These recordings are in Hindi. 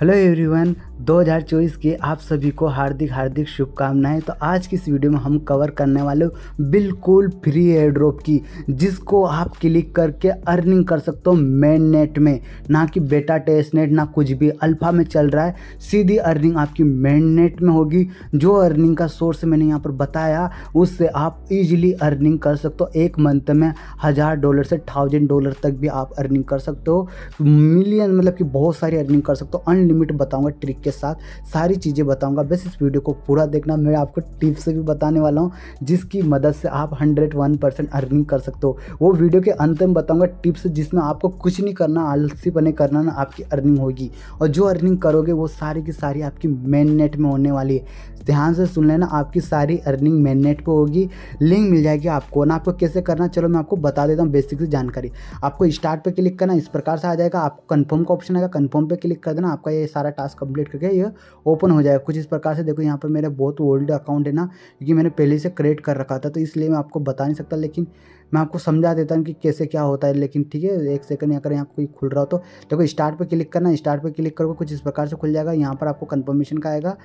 हेलो एवरीवन, 2024 के आप सभी को हार्दिक हार्दिक शुभकामनाएं। तो आज की इस वीडियो में हम कवर करने वाले बिल्कुल फ्री एयर ड्रॉप की, जिसको आप क्लिक करके अर्निंग कर सकते हो मेन नेट में, ना कि बेटा टेस्ट नेट, ना कुछ भी अल्फा में चल रहा है। सीधी अर्निंग आपकी मेन नेट में होगी। जो अर्निंग का सोर्स मैंने यहाँ पर बताया, उससे आप इजीली अर्निंग कर सकते हो। एक मंथ में $1000 से $1000 तक भी आप अर्निंग कर सकते हो। मिलियन मतलब कि बहुत सारी अर्निंग कर सकते हो। अनलिमिट बताऊंगा ट्रिक के साथ, सारी चीज़ें बताऊंगा। बस इस वीडियो को पूरा देखना। मैं आपको टिप्स भी बताने वाला हूं, जिसकी मदद से आप 101% अर्निंग कर सकते हो। वो वीडियो के अंत में बताऊंगा टिप्स, जिसमें आपको कुछ नहीं करना, आलसी बने करना ना, आपकी अर्निंग होगी। और जो अर्निंग करोगे वो सारी की सारी आपकी मेन नेट में होने वाली है। ध्यान से सुन लेना, आपकी सारी अर्निंग मेन नेट पे होगी। लिंक मिल जाएगी आपको ना। आपको कैसे करना, चलो मैं आपको बता देता हूँ बेसिक सी जानकारी। आपको स्टार्ट पे क्लिक करना, इस प्रकार से आ जाएगा। आपको कंफर्म का ऑप्शन आएगा, कंफर्म पे क्लिक कर देना। आपका ये सारा टास्क कंप्लीट करके ये ओपन हो जाएगा कुछ इस प्रकार से। देखो यहाँ पर मेरा बहुत ओल्ड अकाउंट है ना, क्योंकि मैंने पहले से क्रिएट कर रखा था, तो इसलिए मैं आपको बता नहीं सकता, लेकिन मैं आपको समझा देता हूँ कि कैसे क्या होता है। लेकिन ठीक है, एक सेकंड अगर यहाँ कोई खुल रहा हो तो देखो स्टार्ट पे क्लिक करना। स्टार्ट पे क्लिक करोगे कुछ इस प्रकार से खुल जाएगा। यहाँ पर आपको कंफर्मेशन का आएगा।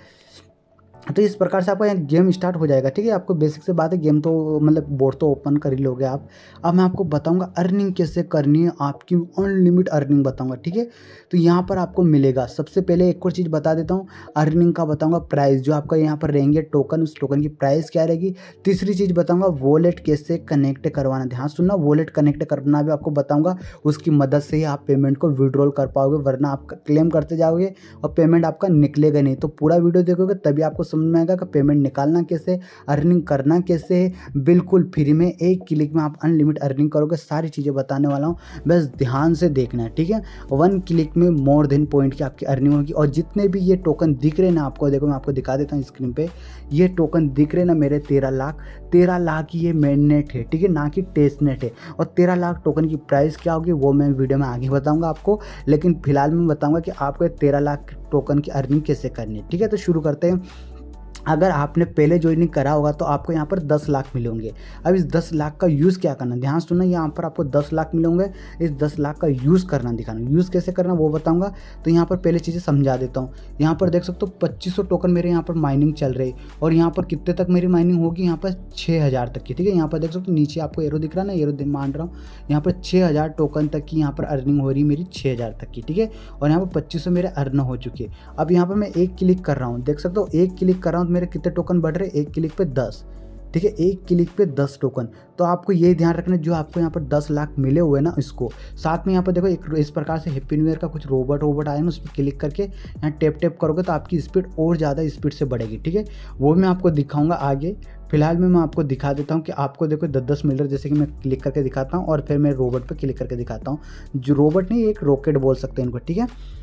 तो इस प्रकार से आपका यहाँ गेम स्टार्ट हो जाएगा। ठीक है, आपको बेसिक से बात है, गेम तो मतलब बोर्ड तो ओपन कर ही लोगे आप। अब मैं आपको बताऊंगा अर्निंग कैसे करनी है, आपकी अनलिमिट अर्निंग बताऊंगा। ठीक है, तो यहाँ पर आपको मिलेगा। सबसे पहले एक और चीज़ बता देता हूँ, अर्निंग का बताऊंगा प्राइस, जो आपका यहाँ पर रहेंगे टोकन, उस टोकन की प्राइस क्या रहेगी। तीसरी चीज़ बताऊंगा वॉलेट कैसे कनेक्ट करवाना। ध्यान सुनना, वॉलेट कनेक्ट करना भी आपको बताऊँगा। उसकी मदद से ही आप पेमेंट को विड्रॉल कर पाओगे, वरना आप क्लेम करते जाओगे और पेमेंट आपका निकलेगा नहीं। तो पूरा वीडियो देखोगे तभी आपको समझ में आएगा कि पेमेंट निकालना कैसे, अर्निंग करना कैसे है। बिल्कुल फ्री में, एक क्लिक में आप अनलिमिट अर्निंग करोगे। सारी चीज़ें बताने वाला हूँ, बस ध्यान से देखना है। ठीक है, 1 क्लिक में मोर देन पॉइंट की आपकी अर्निंग होगी। और जितने भी ये टोकन दिख रहे हैं ना आपको, देखो मैं आपको दिखा देता हूँ स्क्रीन पे, ये टोकन दिख रहे हैं ना मेरे 13 लाख ये मेन नेट है। ठीक है, ना कि टेस्ट नेट है। और 13 लाख टोकन की प्राइस क्या होगी वो मैं वीडियो में आगे बताऊँगा आपको, लेकिन फिलहाल मैं बताऊँगा कि आपको 13 लाख टोकन की अर्निंग कैसे करनी है। ठीक है, तो शुरू करते हैं। अगर आपने पहले ज्वाइनिंग करा होगा तो आपको यहाँ पर 10 लाख मिले होंगे। अब इस 10 लाख का यूज़ क्या करना, ध्यान सुनना। यहाँ पर आपको 10 लाख मिले होंगे, इस 10 लाख का यूज़ करना दिखाना। यूज़ कैसे करना वो बताऊंगा। तो यहाँ पर पहले चीज़ें समझा देता हूँ। यहाँ पर देख सकते हो 2500 टोकन मेरे यहाँ पर माइनिंग चल रही है। और यहाँ पर कितने तक मेरी माइनिंग होगी, यहाँ पर 6000 तक की। ठीक है, यहाँ पर देख सकते हो नीचे आपको एरो दिख रहा है ना, एरो मान रहा हूँ। यहाँ पर 6000 टोकन तक की यहाँ पर अर्निंग हो रही है मेरी, 6000 तक की। ठीक है, और यहाँ पर 2500 मेरे अर्न हो चुके हैं। अब यहाँ पर मैं एक क्लिक कर रहा हूँ, देख सकते हो एक क्लिक कर रहा हूँ तो मेरे कितने टोकन बढ़ रहे, एक क्लिक पे 10। ठीक है, एक क्लिक पे 10 टोकन। तो आपको ये ध्यान रखना, जो आपको यहाँ पर 10 लाख मिले हुए ना, इसको साथ में यहाँ पर देखो एक इस प्रकार से हैप्पी न्यू ईयर का कुछ रोबोट आया ना, उस पर क्लिक करके यहाँ टैप करोगे तो आपकी स्पीड और ज़्यादा स्पीड से बढ़ेगी। ठीक है, वो मैं आपको दिखाऊंगा आगे। फिलहाल में मैं आपको दिखा देता हूँ कि आपको देखो 10 मिल रहे, जैसे कि मैं क्लिक करके दिखाता हूँ और फिर मैं रोबोट पर क्लिक करके दिखाता हूँ। जो रोबोट नहीं, एक रॉकेट बोल सकते हैं इनको। ठीक है,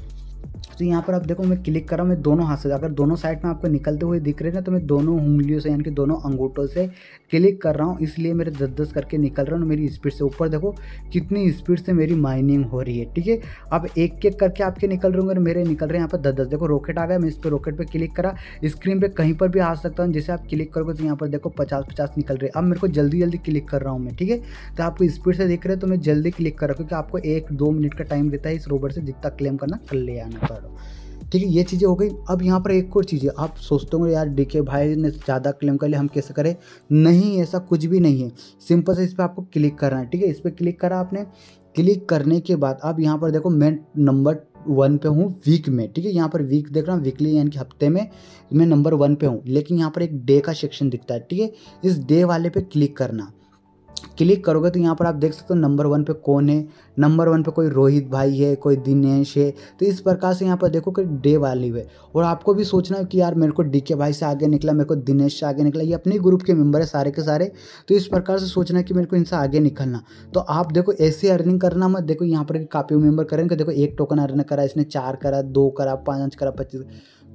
तो यहाँ पर आप देखो मैं क्लिक कर रहा हूँ, मैं दोनों हाथ से, अगर दोनों साइड में आपको निकलते हुए दिख रहे हैं ना, तो मैं दोनों उंगलियों से यानी कि दोनों अंगूठों से क्लिक कर रहा हूँ, इसलिए मेरे 10 करके निकल रहा हूँ मेरी स्पीड से। ऊपर देखो कितनी स्पीड से मेरी माइनिंग हो रही है। ठीक है, अब एक एक करके आपके निकल रहे होंगे, मेरे निकल रहे हैं यहाँ पर 10। देखो रॉकेट आ गया, मैं इस पर रॉकेट पर क्लिक करा, स्क्रीन पर कहीं पर भी आ सकता हूँ। जैसे आप क्लिक करोगे तो यहाँ पर देखो 50 निकल रहे। अब मेरे को जल्दी क्लिक कर रहा हूँ मैं। ठीक है, तो आपको स्पीड से दिख रहे हैं तो मैं जल्दी क्लिक कर रहा हूँ, क्योंकि आपको 1-2 मिनट का टाइम देता है इस रोबोट से, जितना क्लेम करना कर ले आना पड़ा। ठीक है, ये चीज़ें हो गई। अब यहाँ पर एक और चीज़ है, आप सोचते होंगे यार डीके भाई ने ज़्यादा क्लेम कर लिया, हम कैसे करें। नहीं, ऐसा कुछ भी नहीं है। सिंपल से इस पर आपको क्लिक करना है। ठीक है, इस पर क्लिक करा आपने, क्लिक करने के बाद अब यहाँ पर देखो मैं नंबर 1 पे हूँ वीक में। ठीक है, यहाँ पर वीक देख रहा हूँ, वीकली यानी कि हफ्ते में मैं नंबर 1 पे हूँ। लेकिन यहाँ पर एक डे का सेक्शन दिखता है। ठीक है, इस डे वाले पे क्लिक करना। क्लिक करोगे तो यहाँ पर आप देख सकते हो नंबर 1 पे कौन है। नंबर 1 पे कोई रोहित भाई है, कोई दिनेश है। तो इस प्रकार से यहाँ पर देखो कि डे वाली है। और आपको भी सोचना है कि यार मेरे को डीके भाई से आगे निकला, मेरे को दिनेश से आगे निकला, ये अपने ग्रुप के मेंबर है सारे के सारे। तो इस प्रकार से सोचना है कि मेरे को इनसे आगे निकलना। तो आप देखो ऐसे अर्निंग करना मत। देखो यहाँ पर काफ़ी मेंबर करेंगे, देखो 1 टोकन अर्न करा इसने, 4 करा, 2 करा, 5 करा, 25।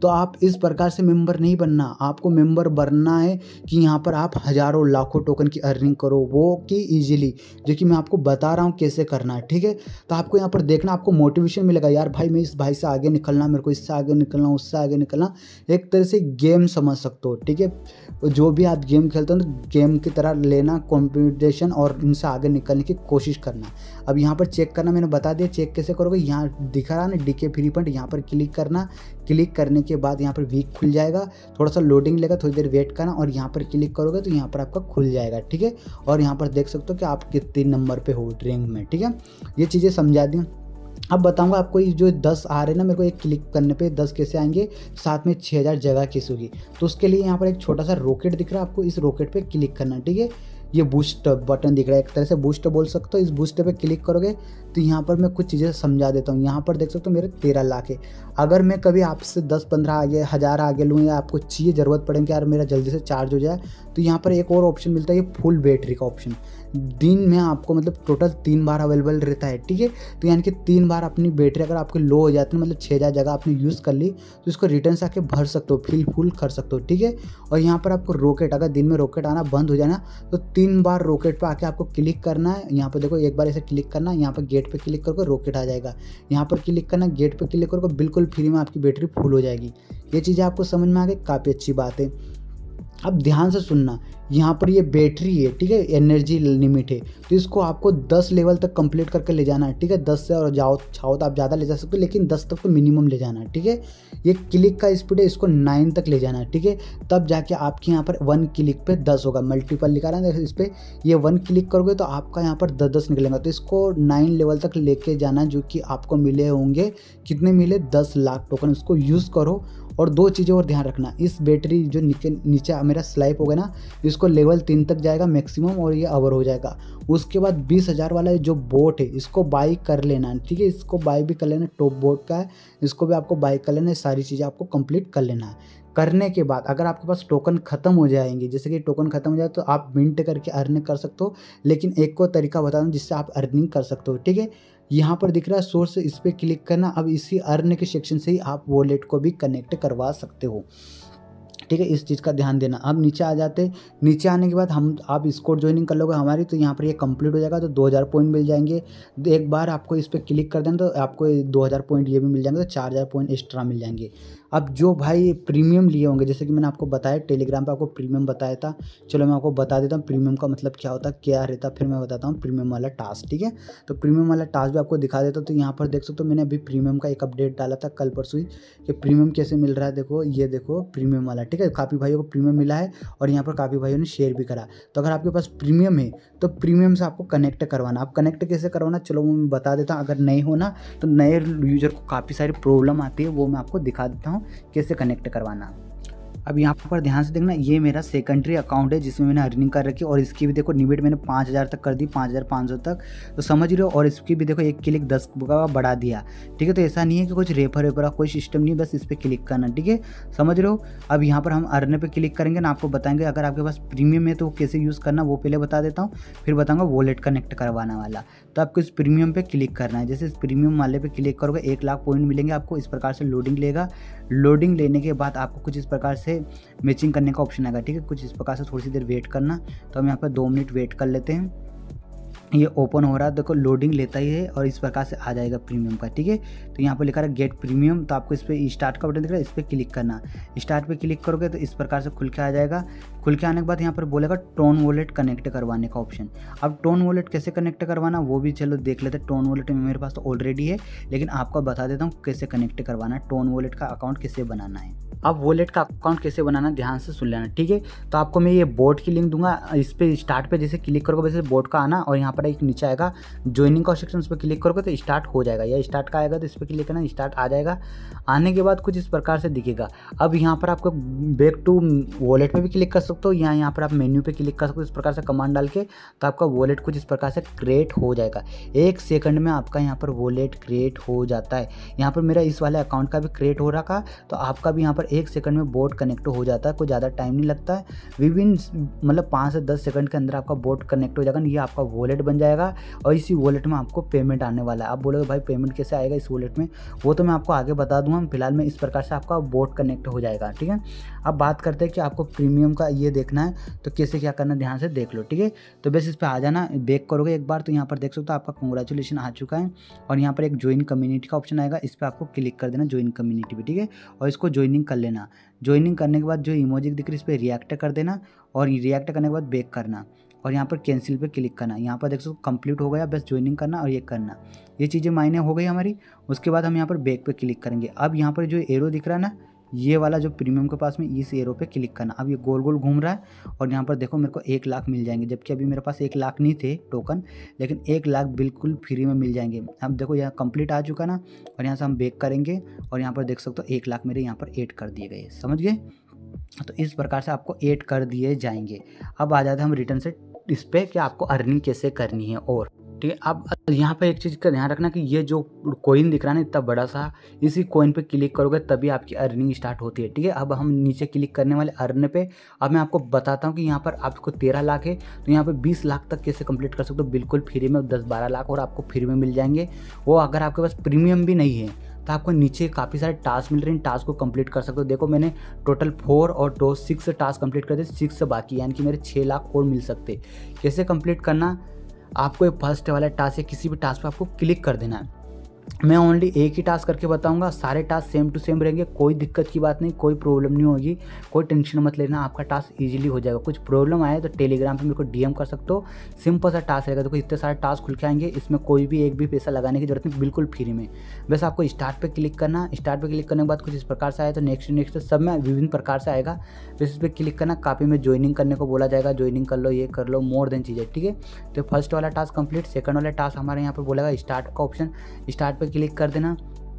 तो आप इस प्रकार से मेंबर नहीं बनना, आपको मेंबर बनना है कि यहाँ पर आप हज़ारों लाखों टोकन की अर्निंग करो, वो कि ईजिली, जो कि मैं आपको बता रहा हूँ कैसे करना है, ठीक है। तो आपको यहाँ पर देखना, आपको मोटिवेशन मिलेगा, यार भाई मैं इस भाई से आगे निकलना, मेरे को इससे आगे निकलना, उससे आगे निकलना। एक तरह से गेम समझ सकते हो, ठीक है। जो भी आप गेम खेलते हो तो गेम की तरह लेना कॉम्पिटिशन और इनसे आगे निकलने की कोशिश करना। अब यहाँ पर चेक करना मैंने बता दिया, चेक कैसे करोगे, यहाँ दिखा रहा ना डीके फ्री फंड, यहाँ पर क्लिक करना। क्लिक करने के बाद यहाँ पर वीक खुल जाएगा, थोड़ा सा लोडिंग लेगा, थोड़ी देर वेट करना और यहाँ पर क्लिक करोगे तो यहाँ पर आपका खुल जाएगा, ठीक है। और यहाँ पर देख सकते हो कि आप कितने नंबर पे हो रैंक में, ठीक है। ये चीज़ें समझा दी। अब बताऊंगा आपको ये जो 10 आ रहे हैं ना, मेरे को एक क्लिक करने पे 10 कैसे आएंगे, साथ में 6000 जगह कैसे होगी। तो उसके लिए यहाँ पर एक छोटा सा रॉकेट दिख रहा है, आपको इस रॉकेट पे क्लिक करना, ठीक है। ये बूस्ट बटन दिख रहा है, एक तरह से बूस्ट बोल सकते हो। इस बूस्ट पे क्लिक करोगे तो यहाँ पर मैं कुछ चीज़ें समझा देता हूँ। यहाँ पर देख सकते हो मेरे 13 लाख है। अगर मैं कभी आपसे 10-15 आगे 1000 आगे लूँ या आपको चाहिए ज़रूरत पड़े कि यार मेरा जल्दी से चार्ज हो जाए, तो यहाँ पर एक और ऑप्शन मिलता है, ये फुल बैटरी का ऑप्शन। दिन में आपको मतलब टोटल 3 बार अवेलेबल रहता है, ठीक है। तो यानी कि 3 बार अपनी बैटरी अगर आपकी लो हो जाती है, मतलब 6000 जगह आपने यूज़ कर ली, तो इसको रिटर्न से आके भर सकते हो, फुल कर सकते हो, ठीक है। और यहाँ पर आपको रॉकेट, अगर दिन में रॉकेट आना बंद हो जाना तो 3 बार रॉकेट पे आके आपको क्लिक करना है। यहाँ पर देखो एक बार ऐसे क्लिक करना, यहाँ पर गेट पे क्लिक करके रॉकेट आ जाएगा, यहाँ पर क्लिक करना, गेट पे क्लिक करोगे, बिल्कुल फ्री में आपकी बैटरी फुल हो जाएगी। ये चीज़ें आपको समझ में आ गई, काफ़ी अच्छी बात है। अब ध्यान से सुनना, यहाँ पर ये बैटरी है, ठीक है, एनर्जी लिमिट है, तो इसको आपको 10 लेवल तक कंप्लीट करके ले जाना है, ठीक है। 10 से और चाहो तो आप ज़्यादा ले जा सकते हो, लेकिन 10 तक तो मिनिमम ले जाना है, ठीक है। ये क्लिक का स्पीड है, इसको 9 तक ले जाना है, ठीक है। तब जाके आपके यहाँ पर 1 क्लिक पे 10 होगा, मल्टीपल लिखा रहा है इस पर, ये 1 क्लिक करोगे तो आपका यहाँ पर 10 निकलेगा। तो इसको 9 लेवल तक लेके जाना, जो कि आपको मिले होंगे, कितने मिले, 10 लाख टोकन। उसको यूज़ करो। और 2 चीज़ें और ध्यान रखना, इस बैटरी जो नीचे मेरा स्लाइप हो गया ना, इसको लेवल 3 तक जाएगा मैक्सिमम और ये अवर हो जाएगा। उसके बाद 20,000 वाला जो बोट है इसको बाई कर लेना, ठीक है। इसको बाई भी कर लेना, टॉप बोट का है, इसको भी आपको बाई कर लेना है। सारी चीज़ें आपको कंप्लीट कर लेना है। करने के बाद अगर आपके पास टोकन ख़त्म हो जाएंगे, जैसे कि टोकन ख़त्म हो जाए तो आप मिंट करके अर्निंग कर सकते हो। लेकिन एक को तरीका बता दूँ जिससे आप अर्निंग कर सकते हो, ठीक है। यहाँ पर दिख रहा है सोर्स, इस पर क्लिक करना। अब इसी अर्न के सेक्शन से ही आप वॉलेट को भी कनेक्ट करवा सकते हो, ठीक है। इस चीज़ का ध्यान देना। अब नीचे आ जाते, नीचे आने के बाद आप स्कोर ज्वाइनिंग कर लोगे हमारी, तो यहाँ पर ये कंप्लीट हो जाएगा, तो 2000 पॉइंट मिल जाएंगे। एक बार आपको इस पर क्लिक कर देना तो आपको 2000 पॉइंट ये भी मिल जाएंगे, तो 4000 पॉइंट एक्स्ट्रा मिल जाएंगे। अब जो भाई प्रीमियम लिए होंगे, जैसे कि मैंने आपको बताया टेलीग्राम पे आपको प्रीमियम बताया था, चलो मैं आपको बता देता हूँ प्रीमियम का मतलब क्या होता है, क्या रहता है, फिर मैं बताता हूँ प्रीमियम वाला टास्क, ठीक है। तो प्रीमियम वाला टास्क भी आपको दिखा देता हूँ। तो यहाँ पर देख सकते हो मैंने अभी प्रीमियम का एक अपडेट डाला था कल परसों ही, कि प्रीमियम कैसे मिल रहा है। देखो ये देखो प्रीमियम वाला, ठीक है। काफ़ी भाइयों को प्रीमियम मिला है और यहाँ पर काफ़ी भाइयों ने शेयर भी करा। तो अगर आपके पास प्रीमियम है तो प्रीमियम से आपको कनेक्ट करवाना। आप कनेक्ट कैसे करवाना, चलो मैं बता देता हूँ। अगर नहीं होना तो नए यूजर को काफ़ी सारी प्रॉब्लम आती है, वो मैं आपको दिखा देता हूँ कैसे कनेक्ट करवाना। अब यहाँ पर ध्यान से देखना, ये मेरा सेकेंडरी अकाउंट है जिसमें मैंने अर्निंग कर रखी है, और इसकी भी देखो लिमिट मैंने 5000 तक कर दी, 5500 तक, तो समझ रहे हो। और इसकी भी देखो एक क्लिक 10 का बढ़ा दिया, ठीक है। तो ऐसा नहीं है कि कुछ रेफर वेफर का कोई सिस्टम नहीं, बस इस पर क्लिक करना, ठीक है, समझ रहे हो। अब यहाँ पर हम अर्न पे क्लिक करेंगे ना, आपको बताएंगे अगर आपके पास प्रीमियम है तो कैसे यूज़ करना, वो पहले बता देता हूँ, फिर बताऊँगा वॉलेट कनेक्ट करवाना वाला। तो आपको इस प्रीमियम पे क्लिक करना है। जैसे इस प्रीमियम वाले पे क्लिक करोगे 1 लाख पॉइंट मिलेंगे आपको। इस प्रकार से लोडिंग लेगा, लोडिंग लेने के बाद आपको कुछ इस प्रकार से मैचिंग करने का ऑप्शन आएगा, ठीक है। कुछ इस प्रकार से थोड़ी सी देर वेट करना। तो हम यहाँ पर 2 मिनट वेट कर लेते हैं। ये ओपन हो रहा है, देखो लोडिंग लेता ही है और इस प्रकार से आ जाएगा प्रीमियम का, ठीक है। तो यहाँ पर लिखा है गेट प्रीमियम, तो आपको इस पर स्टार्ट का बटन दिख रहा है, इस पर क्लिक करना। स्टार्ट पे क्लिक करोगे तो इस प्रकार से खुल के आ जाएगा। खुल के आने के बाद यहाँ पर बोलेगा टोन वॉलेट कनेक्ट करवाने का ऑप्शन। अब टोन वॉलेट कैसे कनेक्ट करवाना वो भी चलो देख लेते हैं। टोन वॉलेट मेरे पास तो ऑलरेडी है, लेकिन आपको बता देता हूँ कैसे कनेक्ट करवाना है, टोन वॉलेट का अकाउंट कैसे बनाना है। अब वॉलेट का अकाउंट कैसे बनाना ध्यान से सुन लेना, ठीक है। तो आपको मैं ये बोट की लिंक दूंगा, इस पर स्टार्ट पे जैसे क्लिक करोगे वैसे बोट का आना, और यहाँ पर एक नीचे आएगा ज्वाइनिंग का सेक्शन, उस पर क्लिक करोगे तो स्टार्ट हो जाएगा, या स्टार्ट का आएगा तो इस पर क्लिक करना, स्टार्ट आ जाएगा। आने के बाद कुछ इस प्रकार से दिखेगा। अब यहाँ पर आपको बैक टू वॉलेट पे भी क्लिक कर सकते हो, या यहाँ पर आप मेन्यू पे क्लिक कर सकते हो, इस प्रकार से कमांड डाल के, तो आपका वॉलेट कुछ इस प्रकार से क्रिएट हो जाएगा। 1 सेकंड में आपका यहाँ पर वॉलेट क्रिएट हो जाता है। यहाँ पर मेरा इस वाले अकाउंट का भी क्रिएट हो रखा, तो आपका भी यहाँ पर 1 सेकंड में बोट कनेक्ट हो जाता है, कोई ज़्यादा टाइम नहीं लगता है। विदिन मतलब 5 से 10 सेकंड के अंदर आपका बोट कनेक्ट हो जाएगा। ये आपका वॉलेट बन जाएगा और इसी वॉलेट में आपको पेमेंट आने वाला है। आप बोलोगे भाई पेमेंट कैसे आएगा इस वॉलेट में, वो तो मैं आपको आगे बता दूंगा। फिलहाल में इस प्रकार से आपका बोट कनेक्ट हो जाएगा, ठीक है। अब बात करते हैं कि आपको प्रीमियम का ये देखना है तो कैसे क्या करना, ध्यान से देख लो, ठीक है। तो बस इस पर आ जाना, बैक करोगे एक बार तो यहाँ पर देख सकते हो आपका कांग्रेचुलेशन आ चुका है और यहाँ पर एक ज्वाइन कम्युनिटी का ऑप्शन आएगा, इस पर आपको क्लिक कर देना ज्वाइन कम्युनिटी पे, ठीक है। और इसको ज्वाइनिंग कर लेना। ज्वाइनिंग करने के बाद जो इमोजी दिख रही है इस पर रिएक्ट कर देना और रिएक्ट करने के बाद बैक करना और यहाँ पर कैंसिल पे क्लिक करना। यहाँ पर देख सकते कंप्लीट हो गया, बस ज्वाइनिंग करना और ये करना। ये चीज़ें मायने हो गई हमारी। उसके बाद हम यहाँ पर बैक पे क्लिक करेंगे। अब यहाँ पर जो एरो दिख रहा है ना, ये वाला जो प्रीमियम के पास में, इस एरो पे क्लिक करना। अब ये गोल गोल घूम रहा है और यहाँ पर देखो मेरे को 1 लाख मिल जाएंगे, जबकि अभी मेरे पास 1 लाख नहीं थे टोकन, लेकिन 1 लाख बिल्कुल फ्री में मिल जाएंगे। अब देखो यहाँ कंप्लीट आ चुका ना और यहाँ से हम बैक करेंगे और यहाँ पर देख सकते हो 1 लाख मेरे यहाँ पर ऐड कर दिए गए, समझ गए। तो इस प्रकार से आपको ऐड कर दिए जाएंगे। अब आ जाते हैं हम रिटर्न से इस पर कि आपको अर्निंग कैसे करनी है। और ठीक है, अब यहाँ पे एक चीज़ का ध्यान रखना कि ये जो कॉइन दिख रहा है ना इतना बड़ा सा, इसी कॉइन पे क्लिक करोगे तभी आपकी अर्निंग स्टार्ट होती है, ठीक है। अब हम नीचे क्लिक करने वाले अर्न पे। अब मैं आपको बताता हूँ कि यहाँ पर आपको 13 लाख है तो यहाँ पर 20 लाख तक कैसे कंप्लीट कर सकते हो बिल्कुल फ्री में। 10-12 लाख और आपको फ्री में मिल जाएंगे। वो अगर आपके पास प्रीमियम भी नहीं है तो आपको नीचे काफ़ी सारे टास्क मिल रहे हैं, टास्क को कंप्लीट कर सकते हो। देखो मैंने टोटल 4 और 6 टास्क कंप्लीट कर दिए, 6 बाकी, यानी कि मेरे 6 लाख और मिल सकते। कैसे कंप्लीट करना, आपको ये फर्स्ट वाला टास्क या किसी भी टास्क पे आपको क्लिक कर देना है। मैं ओनली एक ही टास्क करके बताऊंगा, सारे टास्क सेम टू सेम रहेंगे, कोई दिक्कत की बात नहीं, कोई प्रॉब्लम नहीं होगी, कोई टेंशन मत लेना, आपका टास्क इजीली हो जाएगा। कुछ प्रॉब्लम आए तो टेलीग्राम पे मेरे को डीएम कर सकते हो, सिंपल सा टास्क रहेगा। देखो इतने सारे टास्क खुल के आएंगे, इसमें कोई भी एक भी पैसा लगाने की जरूरत नहीं, बिल्कुल फ्री में। बस आपको स्टार्ट पे क्लिक करना। स्टार्ट पे क्लिक करने के बाद कुछ इस प्रकार से आए तो नेक्स्ट सब में विभिन्न प्रकार से आएगा। बस इस पर क्लिक करना, काफ़ी में ज्वाइनिंग करने को बोला जाएगा, ज्वाइनिंग कर लो, ये कर लो, मोर देन चीज़ें, ठीक है। तो फर्स्ट वाला टास्क कंप्लीट। सेकंड वाला टास्क हमारे यहाँ पर बोलेगा स्टार्ट का ऑप्शन, स्टार्ट पे क्लिक कर देना।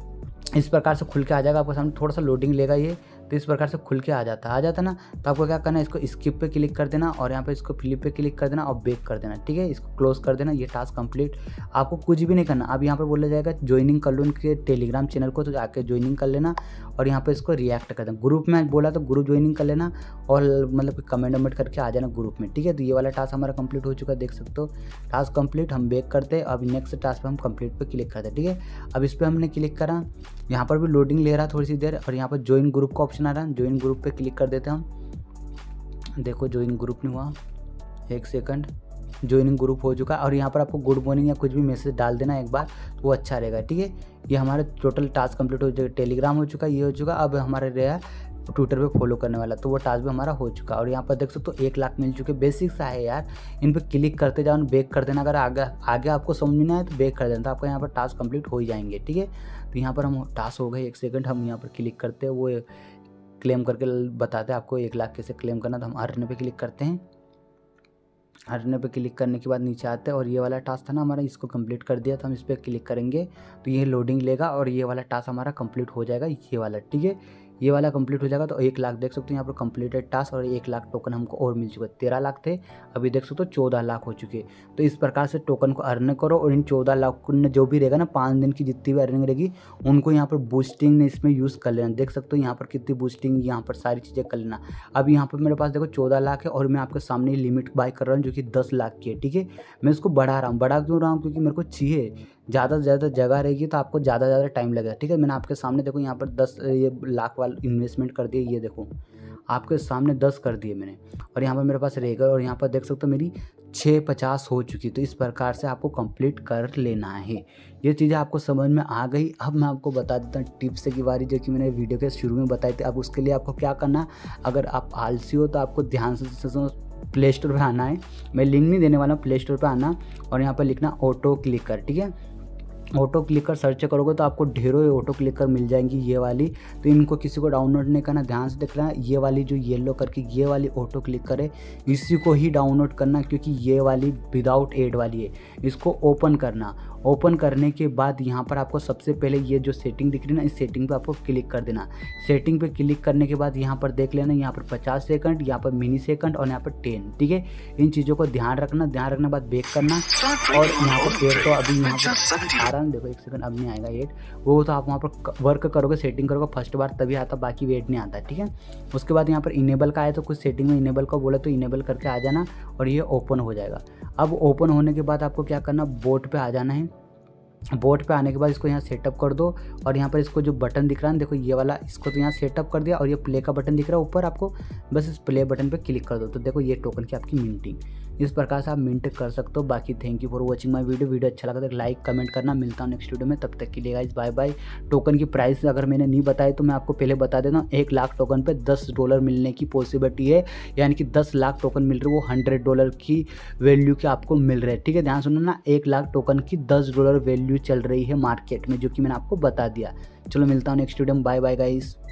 इस प्रकार से खुल के आ जाएगा आपको सामने, थोड़ा सा लोडिंग लेगा ये, तो इस प्रकार से खुल के आ जाता ना। तो आपको क्या करना है, इसको स्किप पे क्लिक कर देना और यहाँ पे इसको फ्लिप पे क्लिक कर देना और बैक कर देना, ठीक है। इसको क्लोज कर देना। ये टास्क कंप्लीट, आपको कुछ भी नहीं करना। अब यहाँ पर बोला जाएगा ज्वाइनिंग कर लो इनके टेलीग्राम चैनल को, तो जाके ज्वाइनिंग कर लेना और यहाँ पे इसको रिएक्ट कर देना। ग्रुप में बोला तो ग्रुप ज्वाइनिंग कर लेना और मतलब कमेंट वमेंट करके आ जाना ग्रुप में, ठीक है। तो ये वाला टास्क हमारा कंप्लीट हो चुका है, देख सकते हो टास्क कंप्लीट। हम बैक करते हैं, अब नेक्स्ट टास्क पे हम कंप्लीट पे क्लिक करते हैं, ठीक है। अब इस पर हमने क्लिक करा, यहाँ पर भी लोडिंग ले रहा थोड़ी सी देर और यहाँ पर ज्वाइन ग्रुप का ऑप्शन आ रहा है, ज्वाइन ग्रुप पे क्लिक कर देते हैं हम। देखो ज्वाइन ग्रुप नहीं हुआ, 1 सेकंड, ज्वाइनिंग ग्रुप हो चुका है। और यहाँ पर आपको गुड मॉर्निंग या कुछ भी मैसेज डाल देना एक बार, तो वो अच्छा रहेगा, ठीक है। ये हमारे टोटल टास्क कंप्लीट हो चुका, टेलीग्राम हो चुका, ये हो चुका। अब हमारे रहा ट्विटर पे फॉलो करने वाला, तो वो टास्क भी हमारा हो चुका। और यहाँ पर देख सकते हो 1 लाख मिल चुके। बेसिक सा है यार, इन पर क्लिक करते जाओ, बैक कर देना। अगर आगे आपको समझ में ना आए तो बैक कर देना, तो आपका यहाँ पर टास्क कंप्लीट हो ही जाएंगे, ठीक है। तो यहाँ पर हम टास्क हो गए, 1 सेकंड, हम यहाँ पर क्लिक करते हैं, वो क्लेम करके बताते हैं आपको 1 लाख कैसे क्लेम करना। तो हम अर्न पे क्लिक करते हैं। अर्न पे क्लिक करने के बाद नीचे आते हैं और ये वाला टास्क था ना हमारा, इसको कंप्लीट कर दिया, तो हम इस पर क्लिक करेंगे तो ये लोडिंग लेगा और ये वाला टास्क हमारा कंप्लीट हो जाएगा, ये वाला, ठीक है। ये वाला कंप्लीट हो जाएगा तो 1 लाख देख सकते हो यहाँ पर कंप्लीटेड टास्क और 1 लाख टोकन हमको और मिल चुका है। 13 लाख थे, अभी देख सकते हो 14 लाख हो चुके। तो इस प्रकार से टोकन को अर्न करो और इन 14 लाख जो भी रहेगा ना 5 दिन की जितनी भी अर्निंग रहेगी उनको यहाँ पर बूस्टिंग ने इसमें यूज़ कर लेना। देख सकते हो यहाँ पर कितनी बूस्टिंग, यहाँ पर सारी चीज़ें कर लेना। अब यहाँ पर मेरे पास देखो 14 लाख है और मैं आपके सामने लिमिट बाय कर रहा हूँ जो कि 10 लाख की है, ठीक है। मैं इसको बढ़ा रहा हूँ, बढ़ा क्यों रहा हूँ, क्योंकि मेरे को चाहिए ज़्यादा से ज़्यादा जगह रहेगी तो आपको ज़्यादा से ज़्यादा टाइम लगेगा, ठीक है। मैंने आपके सामने देखो यहाँ पर 10 ये लाख वाला इन्वेस्टमेंट कर दिया, ये देखो आपके सामने 10 कर दिए मैंने और यहाँ पर मेरे पास रहेगा और यहाँ पर देख सकते हो मेरी 650 हो चुकी। तो इस प्रकार से आपको कंप्लीट कर लेना है। ये चीज़ें आपको समझ में आ गई। अब मैं आपको बता देता हूँ टिप्स की बारी, जो कि मैंने वीडियो के शुरू में बताई थी। अब उसके लिए आपको क्या करना, अगर आप आलसी हो तो आपको ध्यान से प्ले स्टोर पर आना है। मैं लिंक नहीं देने वाला हूँ, प्ले स्टोर पर आना और यहाँ पर लिखना ऑटो क्लिकर, ठीक है। ऑटो क्लिकर सर्च करोगे तो आपको ढेरों ऑटो क्लिकर मिल जाएंगी ये वाली। तो इनको किसी को डाउनलोड नहीं करना, ध्यान से देख रहा है। ये वाली जो येलो करके ये वाली ऑटो क्लिकर है, इसी को ही डाउनलोड करना, क्योंकि ये वाली विदाउट एड वाली है। इसको ओपन करना, ओपन करने के बाद यहाँ पर आपको सबसे पहले ये जो सेटिंग दिख रही है ना, इस सेटिंग पे आपको क्लिक कर देना। सेटिंग पे क्लिक करने के बाद यहाँ पर देख लेना, यहाँ पर 50 सेकंड, यहाँ पर मिनी सेकंड और यहाँ पर 10, ठीक है। इन चीज़ों को ध्यान रखना। ध्यान रखने के बाद बैक करना और यहाँ पर तो अभी यहाँ पर 18 ना, देखो 1 सेकंड अब नहीं आएगा 8, वो तो आप वहाँ पर वर्क करोगे, सेटिंग करोगे फर्स्ट बार तभी आता, बाकी वेट नहीं आता, ठीक है। उसके बाद यहाँ पर इनेबल का आया तो कुछ सेटिंग में इनेबल का बोला तो इनेबल करके आ जाना और ये ओपन हो जाएगा। अब ओपन होने के बाद आपको क्या करना, बोट पे आ जाना है। बोट पे आने के बाद इसको यहाँ सेटअप कर दो और यहाँ पर इसको जो बटन दिख रहा है देखो ये वाला, इसको तो यहाँ सेटअप कर दिया और ये प्ले का बटन दिख रहा है ऊपर आपको, बस इस प्ले बटन पे क्लिक कर दो तो देखो ये टोकन की आपकी मिंटिंग इस प्रकार से आप मिंट कर सकते हो। बाकी thank you for watching my video अच्छा लगा तो लाइक कमेंट करना। मिलता हूँ नेक्स्ट वीडियो में, तब तक के लिए गाइस बाय बाय। टोकन की प्राइस अगर मैंने नहीं बताई तो मैं आपको पहले बता देता हूँ, 1 लाख टोकन पे $10 मिलने की पॉसिबिलिटी है, यानी कि 10 लाख टोकन मिल रहे वो $100 की वैल्यू के आपको मिल रहे हैं, ठीक है। ध्यान सुनो ना, 1 लाख टोकन की $10 वैल्यू चल रही है मार्केट में, जो कि मैंने आपको बता दिया। चलो मिलता हूँ नेक्स्ट वीडियो में, बाय बाय गाइस।